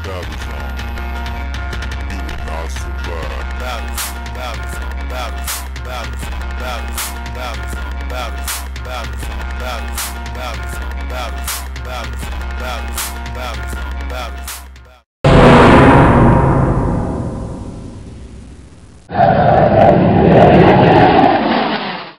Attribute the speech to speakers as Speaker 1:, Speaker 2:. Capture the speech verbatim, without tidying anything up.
Speaker 1: battle zone. You will not survive. Battle zone, battle zone, battle zone, battle zone, battle zone, battle zone, battle zone, battle zone, battle zone, battle zone, battle zone, battle zone, battle zone, battle zone, battle zone.